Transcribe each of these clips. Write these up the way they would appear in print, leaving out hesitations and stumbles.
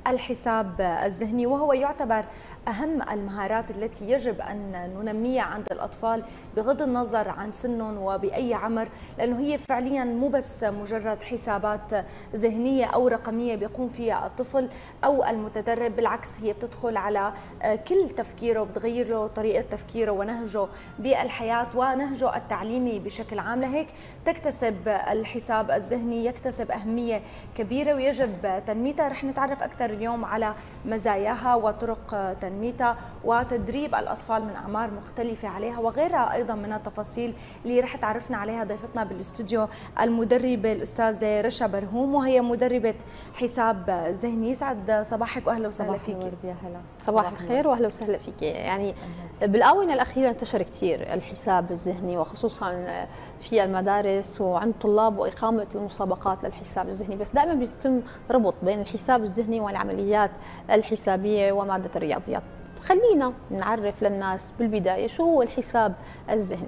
الحساب الذهني، وهو يعتبر أهم المهارات التي يجب أن ننميها عند الأطفال بغض النظر عن سنهم وبأي عمر، لأنه هي فعليا مو بس مجرد حسابات ذهنية أو رقمية بيقوم فيها الطفل أو المتدرب، بالعكس هي بتدخل على كل تفكيره، بتغير له طريقة تفكيره ونهجه بالحياة ونهجه التعليمي بشكل عام. لهيك تكتسب الحساب الذهني يكتسب أهمية كبيرة ويجب تنميتها. رح نتعرف أكثر اليوم على مزاياها وطرق تنميتها وتدريب الأطفال من أعمار مختلفة عليها وغيرها أيضا من التفاصيل اللي رح تعرفنا عليها ضيفتنا بالاستوديو المدربة الأستاذة رشا برهوم، وهي مدربة حساب ذهني. يسعد صباحك وأهلا وسهلا فيك. صباح الخير وأهلا وسهلا فيك. يعني بالآونة الأخيرة انتشر كثير الحساب الذهني وخصوصا في المدارس وعند الطلاب وإقامة المسابقات للحساب الذهني، بس دائما بيتم ربط بين الحساب الذهني والعمليات الحسابية ومادة الرياضيات. خلينا نعرف للناس بالبداية شو هو الحساب الذهني.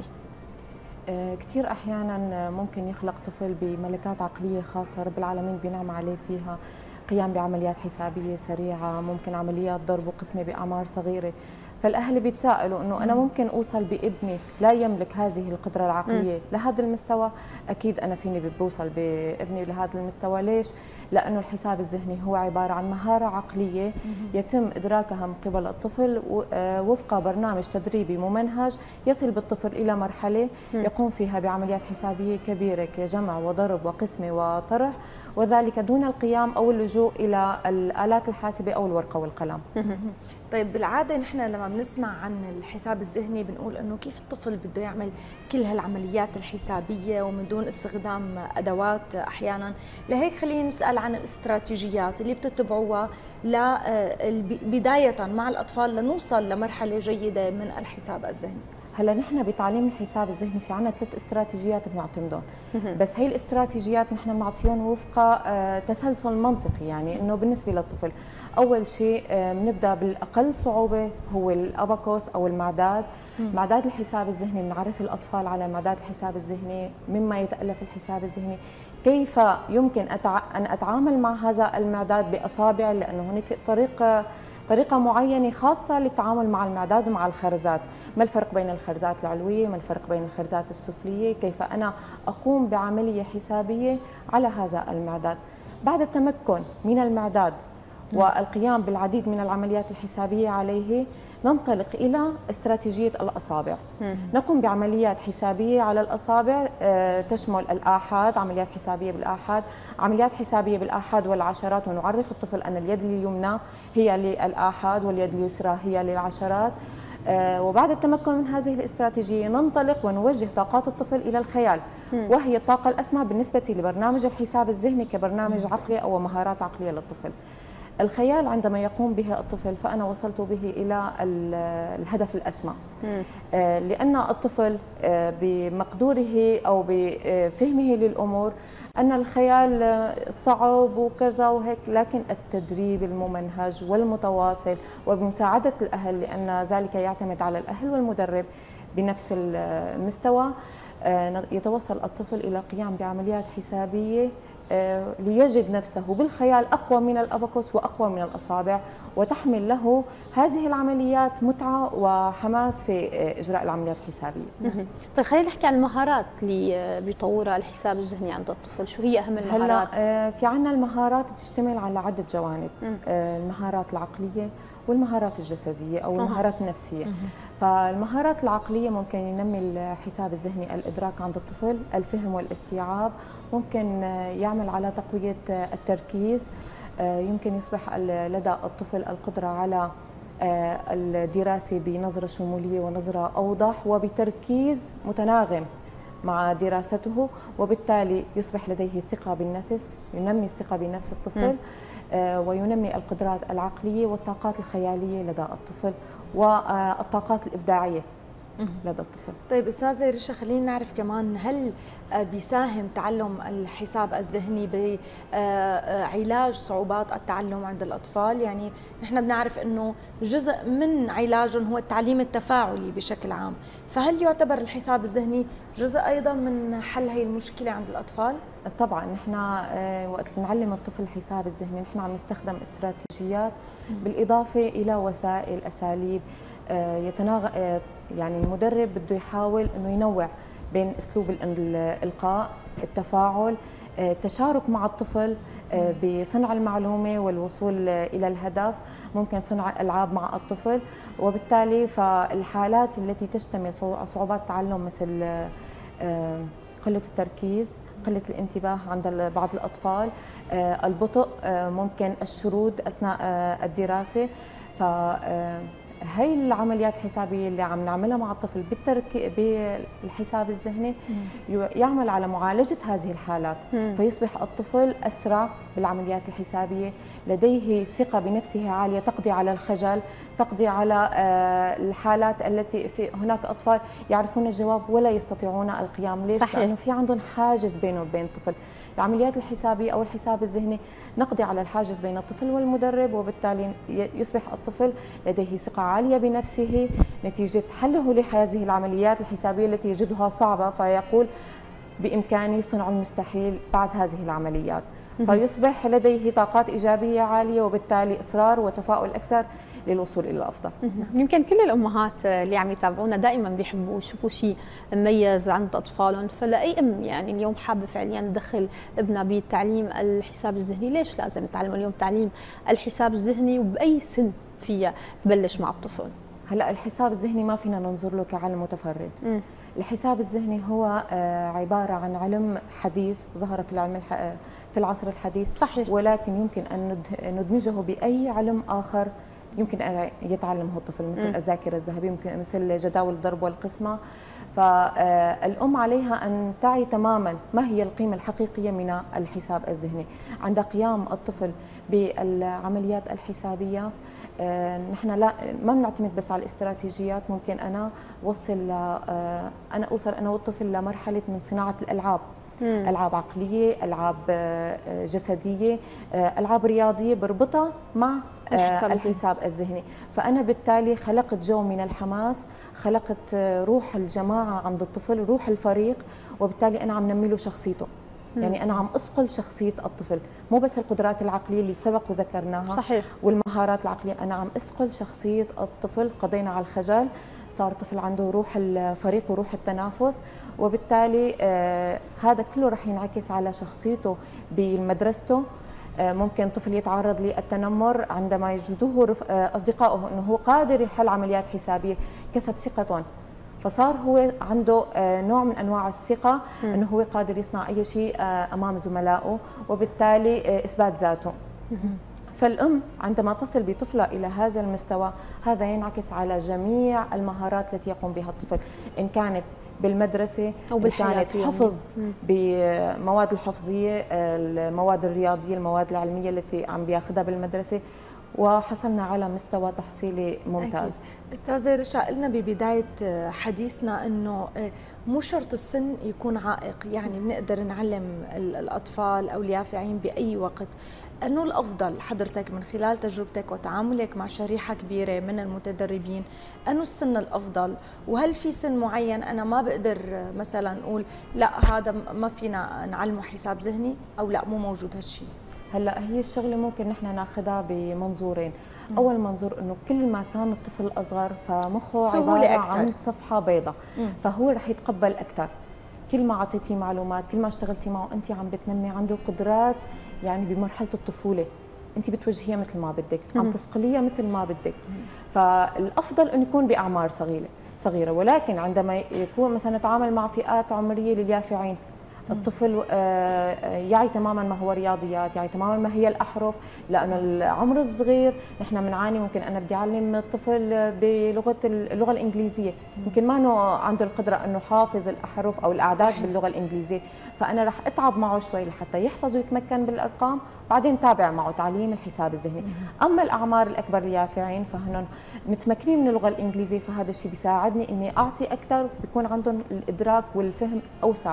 كثير أحيانا ممكن يخلق طفل بملكات عقلية خاصة رب العالمين بينعم عليه فيها، قيام بعمليات حسابية سريعة، ممكن عمليات ضرب وقسمة بأعمار صغيرة. فالأهل بيتساءلوا إنه أنا ممكن أوصل بابني لا يملك هذه القدرة العقلية لهذا المستوى؟ أكيد أنا فيني بوصل بابني لهذا المستوى. ليش؟ لأنه الحساب الذهني هو عبارة عن مهارة عقلية يتم إدراكها من قبل الطفل وفق برنامج تدريبي ممنهج يصل بالطفل إلى مرحلة يقوم فيها بعمليات حسابية كبيرة كجمع وضرب وقسمة وطرح، وذلك دون القيام أو اللجوء إلى الآلات الحاسبة أو الورقة والقلم. طيب بالعادة نحن لما بنسمع عن الحساب الذهني بنقول انه كيف الطفل بده يعمل كل هالعمليات الحسابية ومن دون استخدام ادوات احيانا. لهيك خلينا نسأل عن الاستراتيجيات اللي بتتبعوها بداية مع الاطفال لنوصل لمرحلة جيدة من الحساب الذهني. هلا نحن بتعليم الحساب الذهني في عنا 3 استراتيجيات بنعتمدهم، بس هي الاستراتيجيات نحن بنعطيهم وفق تسلسل منطقي. يعني انه بالنسبه للطفل اول شيء بنبدا بالاقل صعوبه هو الاباكوس او المعداد. معداد الحساب الذهني بنعرف الاطفال على معداد الحساب الذهني، مما يتالف الحساب الذهني، كيف يمكن ان اتعامل مع هذا المعداد باصابع، لانه هناك طريقة معينة خاصة للتعامل مع المعداد ومع الخرزات. ما الفرق بين الخرزات العلوية، ما الفرق بين الخرزات السفلية، كيف أنا أقوم بعملية حسابية على هذا المعداد. بعد التمكن من المعداد والقيام بالعديد من العمليات الحسابية عليه ننطلق إلى استراتيجية الأصابع. نقوم بعمليات حسابية على الأصابع تشمل الآحاد، عمليات حسابية بالآحاد، عمليات حسابية بالآحاد والعشرات، ونعرف الطفل أن اليد اليمنى هي للآحاد واليد اليسرى هي للعشرات. وبعد التمكن من هذه الاستراتيجية ننطلق ونوجه طاقات الطفل إلى الخيال، وهي الطاقة الأسمى بالنسبة لبرنامج الحساب الذهني كبرنامج عقلي أو مهارات عقلية للطفل. الخيال عندما يقوم به الطفل فأنا وصلت به إلى الهدف الأسمى، لأن الطفل بمقدوره أو بفهمه للأمور أن الخيال صعب وكذا وهيك، لكن التدريب الممنهج والمتواصل وبمساعدة الأهل، لأن ذلك يعتمد على الأهل والمدرب بنفس المستوى، يتوصل الطفل إلى القيام بعمليات حسابية ليجد نفسه بالخيال أقوى من الأباكوس وأقوى من الأصابع، وتحمل له هذه العمليات متعة وحماس في إجراء العمليات الحسابية. طيب خلينا نحكي عن المهارات اللي بيطورها الحساب الذهني عند الطفل. شو هي أهم المهارات؟ هلا في عنا المهارات بتشتمل على عدة جوانب، المهارات العقلية والمهارات الجسدية أو المهارات النفسية. فالمهارات العقلية ممكن ينمي الحساب الذهني الإدراك عند الطفل، الفهم والاستيعاب، ممكن يعمل على تقوية التركيز، يمكن يصبح لدى الطفل القدرة على الدراسة بنظرة شمولية ونظرة أوضح وبتركيز متناغم مع دراسته، وبالتالي يصبح لديه الثقة بالنفس، ينمي الثقة بنفس الطفل، وينمي القدرات العقلية والطاقات الخيالية لدى الطفل والطاقات الإبداعية لدى الطفل. طيب استاذه رشا، خلينا نعرف كمان، هل بيساهم تعلم الحساب الذهني بعلاج صعوبات التعلم عند الاطفال؟ يعني نحن بنعرف انه جزء من علاجهم هو التعليم التفاعلي بشكل عام، فهل يعتبر الحساب الذهني جزء ايضا من حل هي المشكله عند الاطفال؟ طبعا نحن وقت نعلم الطفل الحساب الذهني نحن عم نستخدم استراتيجيات بالاضافه الى وسائل اساليب يعني المدرب بده يحاول انه ينوع بين اسلوب الالقاء، التفاعل، التشارك مع الطفل بصنع المعلومه والوصول الى الهدف، ممكن صنع العاب مع الطفل. وبالتالي فالحالات التي تشتمل صعوبات التعلم مثل قله التركيز، قله الانتباه عند بعض الاطفال، البطء، ممكن الشرود اثناء الدراسه، ف هي العمليات الحسابيه اللي عم نعملها مع الطفل بالحساب الذهني يعمل على معالجه هذه الحالات، فيصبح الطفل اسرع بالعمليات الحسابيه، لديه ثقه بنفسه عاليه، تقضي على الخجل، تقضي على الحالات التي في هناك اطفال يعرفون الجواب ولا يستطيعون القيام. ليش؟ صحيح. لانه في عندهم حاجز بينه وبين الطفل. العمليات الحسابيه او الحساب الذهني نقضي على الحاجز بين الطفل والمدرب، وبالتالي يصبح الطفل لديه ثقه عاليه بنفسه نتيجه حله لهذه العمليات الحسابيه التي يجدها صعبه، فيقول بامكاني صنع المستحيل بعد هذه العمليات، فيصبح لديه طاقات ايجابيه عاليه وبالتالي اصرار وتفاؤل اكثر للوصول الى الافضل. يمكن كل الامهات اللي عم يتابعونا دائما بيحبوا يشوفوا شيء مميز عند اطفالهم، فلاي ام يعني اليوم حابه فعليا تدخل ابنها بتعليم الحساب الذهني، ليش لازم تعلم اليوم تعليم الحساب الذهني وباي سن فيها تبلش مع الطفل؟ هلا الحساب الذهني ما فينا ننظر له كعلم متفرد. الحساب الذهني هو عباره عن علم حديث ظهر في العلم في العصر الحديث. صحيح. ولكن يمكن ان ندمجه باي علم اخر يمكن أن يتعلمه الطفل، مثل الذاكرة الذهبية، ممكن مثل جداول الضرب والقسمة. فالأم عليها أن تعي تماما ما هي القيمة الحقيقية من الحساب الذهني. عند قيام الطفل بالعمليات الحسابية نحن ما بنعتمد بس على الاستراتيجيات، ممكن أنا أوصل أنا والطفل لمرحلة من صناعة الألعاب. ألعاب عقلية، ألعاب جسدية، ألعاب رياضية بربطها مع الحساب الذهني. فأنا بالتالي خلقت جو من الحماس، خلقت روح الجماعة عند الطفل، روح الفريق، وبالتالي أنا عم نمي له شخصيته. يعني أنا عم أصقل شخصية الطفل، مو بس القدرات العقلية اللي سبق وذكرناها. صحيح. والمهارات العقلية، أنا عم أصقل شخصية الطفل، قضينا على الخجل، صار الطفل عنده روح الفريق وروح التنافس، وبالتالي هذا كله رح ينعكس على شخصيته بمدرسته. ممكن طفل يتعرض للتنمر عندما يجدوه أصدقائه أنه هو قادر يحل عمليات حسابية، كسب ثقتهم، فصار هو عنده نوع من أنواع الثقة أنه هو قادر يصنع أي شيء أمام زملائه، وبالتالي إثبات ذاته. فالأم عندما تصل بطفلة إلى هذا المستوى، هذا ينعكس على جميع المهارات التي يقوم بها الطفل، إن كانت بالمدرسة أو بالحياة، كانت حفظ بمواد الحفظية، المواد الرياضية، المواد العلمية التي عم بياخذها بالمدرسة، وحصلنا على مستوى تحصيلي ممتاز. أكيد. استاذة رشا، قلنا ببداية حديثنا انه مو شرط السن يكون عائق، يعني بنقدر نعلم الاطفال او اليافعين باي وقت. انه الافضل حضرتك من خلال تجربتك وتعاملك مع شريحة كبيرة من المتدربين، انه السن الافضل؟ وهل في سن معين انا ما بقدر مثلا نقول لا هذا ما فينا نعلمه حساب ذهني، او لا مو موجود هالشيء؟ هلا هي الشغله ممكن نحن ناخذها بمنظورين. اول منظور انه كل ما كان الطفل اصغر فمخه عباره عن صفحه بيضاء، فهو رح يتقبل اكثر. كل ما اعطيتيه معلومات، كل ما اشتغلتي معه، انت عم بتنمي عنده قدرات يعني بمرحله الطفوله، انت بتوجهيها مثل ما بدك، عم تصقليها مثل ما بدك. فالافضل انه يكون باعمار صغيره، ولكن عندما يكون مثلا نتعامل مع فئات عمريه لليافعين الطفل يعي تماما ما هو رياضيات، يعي تماما ما هي الأحرف، لأنه العمر الصغير نحن بنعاني. ممكن أنا بدي أعلم الطفل اللغة الإنجليزية، يمكن ما إنه عنده القدرة إنه حافظ الأحرف أو الأعداد باللغة الإنجليزية، فأنا رح أتعب معه شوي لحتى يحفظ ويتمكن بالأرقام، بعدين تابع معه تعليم الحساب الذهني. أما الأعمار الأكبر اليافعين فهن متمكنين من اللغة الإنجليزية، فهذا الشيء بيساعدني إني أعطي أكثر، بيكون عندهم الإدراك والفهم أوسع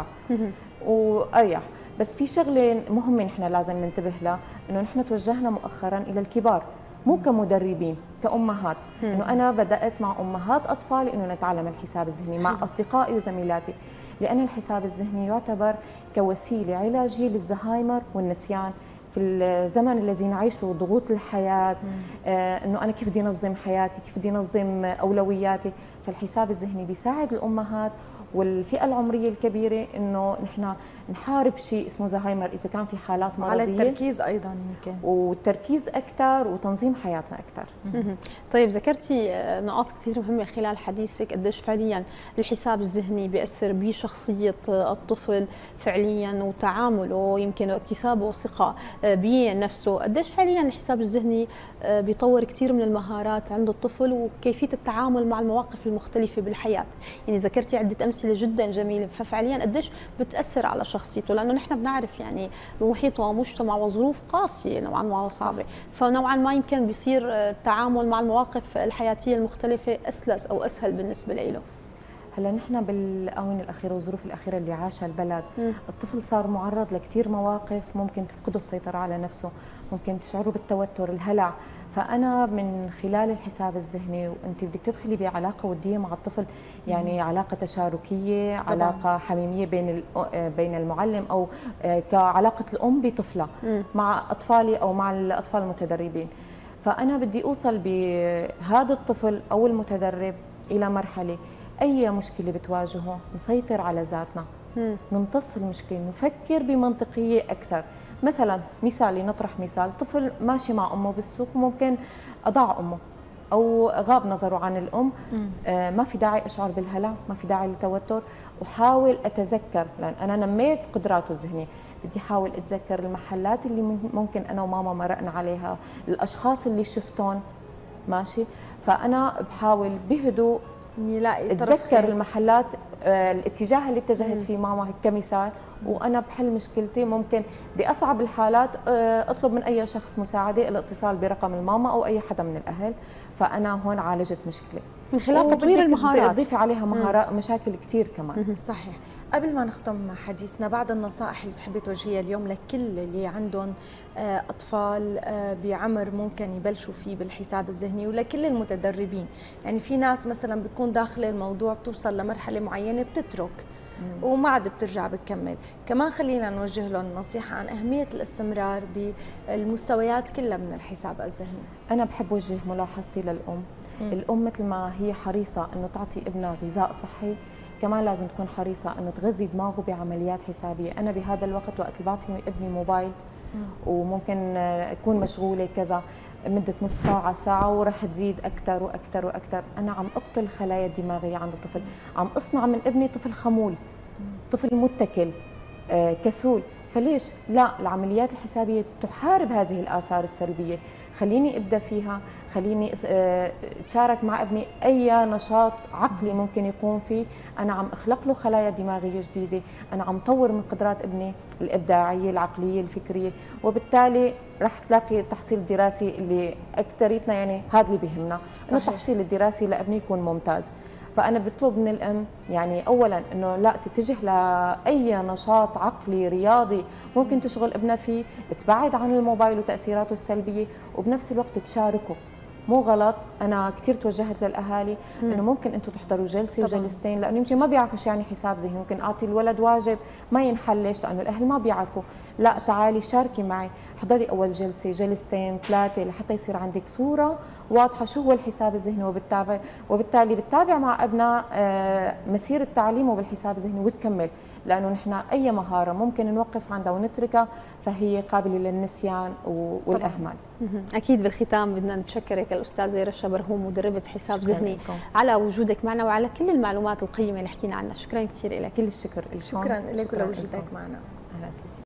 وأريح. بس في شغلة مهمة نحن لازم ننتبه لها، إنه نحن توجهنا مؤخرا إلى الكبار مو كمدربين، كأمهات، إنه أنا بدأت مع أمهات أطفال إنه نتعلم الحساب الذهني مع أصدقائي وزميلاتي، لأن الحساب الذهني يعتبر كوسيلة علاجية للزهايمر والنسيان في الزمن الذي نعيشه، ضغوط الحياة، إنه أنا كيف بدي أنظم حياتي، كيف بدي أنظم أولوياتي. فالحساب الذهني بيساعد الأمهات والفئة العمرية الكبيرة إنه نحن نحارب شيء اسمه زهايمر إذا كان في حالات مرضية، على التركيز أيضا يمكن، والتركيز أكثر وتنظيم حياتنا أكثر. طيب ذكرتي نقاط كثير مهمة خلال حديثك، قديش فعليا الحساب الذهني بيأثر بشخصية الطفل فعليا وتعامله يمكن واكتسابه ثقة بنفسه، قديش فعليا الحساب الذهني بيطور كثير من المهارات عند الطفل وكيفية التعامل مع المواقف المختلفة بالحياة. يعني ذكرتي عدة أمثلة جدا جميلة، ففعليا قديش بتأثر على شخصيته، لأنه نحن بنعرف يعني بمحيط ومجتمع وظروف قاسية نوعا ما وصعبة، فنوعا ما يمكن بيصير التعامل مع المواقف الحياتية المختلفة أسلس أو أسهل بالنسبة له. هلا نحن بالآونة الأخيرة والظروف الأخيرة اللي عاشها البلد، الطفل صار معرض لكثير مواقف ممكن تفقده السيطرة على نفسه، ممكن تشعره بالتوتر، الهلع. فأنا من خلال الحساب الذهني، وأنت بدك تدخلي بعلاقة ودية مع الطفل، يعني علاقة تشاركية، طبعاً. علاقة حميمية بين المعلم أو كعلاقة الأم بطفلة مع أطفالي أو مع الأطفال المتدربين. فأنا بدي أوصل بهذا الطفل أو المتدرب إلى مرحلة أي مشكلة بتواجهه نسيطر على ذاتنا، نمتص المشكلة، نفكر بمنطقية أكثر. مثلا مثالي، نطرح مثال، طفل ماشي مع أمه بالسوق وممكن أضاع أمه أو غاب نظره عن الأم، ما في داعي أشعر بالهلع، ما في داعي للتوتر، وحاول أتذكر، لأن أنا نميت قدراته الذهنية، بدي أحاول أتذكر المحلات اللي ممكن أنا وماما مرقنا عليها، الأشخاص اللي شفتهم ماشي. فأنا بحاول بهدوء اتذكر المحلات، الاتجاه اللي اتجهت فيه ماما كمثال، وانا بحل مشكلتي. ممكن باصعب الحالات اطلب من اي شخص مساعده، الاتصال برقم الماما او اي حدا من الاهل، فانا هون عالجت مشكله من خلال تطوير المهارات. تضيفي عليها مهارات مشاكل كثير كمان. صحيح. قبل ما نختم حديثنا، بعض النصائح اللي بتحبي توجهيها اليوم لكل اللي عندهم أطفال بعمر ممكن يبلشوا فيه بالحساب الذهني، ولكل المتدربين؟ يعني في ناس مثلا بتكون داخل الموضوع بتوصل لمرحلة معينة بتترك وما عاد بترجع بتكمل. كمان خلينا نوجه لهم نصيحة عن أهمية الاستمرار بالمستويات كلها من الحساب الذهني. أنا بحب وجه ملاحظتي للأم. الأم مثل ما هي حريصة أنه تعطي ابنها غذاء صحي، كمان لازم تكون حريصة أنه تغذي دماغه بعمليات حسابية. أنا بهذا الوقت وقت اللي بعطي ابني موبايل وممكن أكون مشغولة كذا مدة نص ساعة ساعة ورح تزيد أكثر وأكثر وأكثر، أنا عم أقتل الخلايا الدماغية عند الطفل، عم أصنع من ابني طفل خمول، طفل متكل، كسول. فليش؟ لا، العمليات الحسابية تحارب هذه الآثار السلبية. خليني أبدأ فيها، خليني أتشارك مع ابني أي نشاط عقلي ممكن يقوم فيه، أنا عم أخلق له خلايا دماغية جديدة، أنا عم طور من قدرات ابني الإبداعية العقلية الفكرية، وبالتالي رح تلاقي التحصيل الدراسي اللي أكثريتنا يعني هذا اللي بيهمنا، إنه التحصيل الدراسي لابني يكون ممتاز. فأنا بطلب من الأم يعني أولاً إنه لا تتجه لأي نشاط عقلي رياضي ممكن تشغل ابنها فيه، تبعد عن الموبايل وتأثيراته السلبية، وبنفس الوقت تشاركه. مو غلط، أنا كثير توجهت للأهالي إنه ممكن أنتم تحضروا جلسة وجلستين، لأنه يمكن ما بيعرفوا شو يعني حساب ذهني، ممكن أعطي الولد واجب ما ينحل. ليش؟ لأنه الأهل ما بيعرفوا. لا، تعالي شاركي معي، حضري أول جلسة جلستين ثلاثة لحتى يصير عندك صورة واضحة شو هو الحساب الذهني، وبالتالي بتتابع مع ابنها مسيرة تعليمه بالحساب الذهني وتكمل. لانه نحن اي مهاره ممكن نوقف عندها ونتركها فهي قابله للنسيان والاهمال. اكيد بالختام بدنا نتشكرك الاستاذه رشا برهوم مدربه حساب ذهني على وجودك معنا وعلى كل المعلومات القيمه اللي حكينا عنها. شكرا كثير لك. كل الشكر لكم. شكرا لك ولوجودك معنا. اهلا.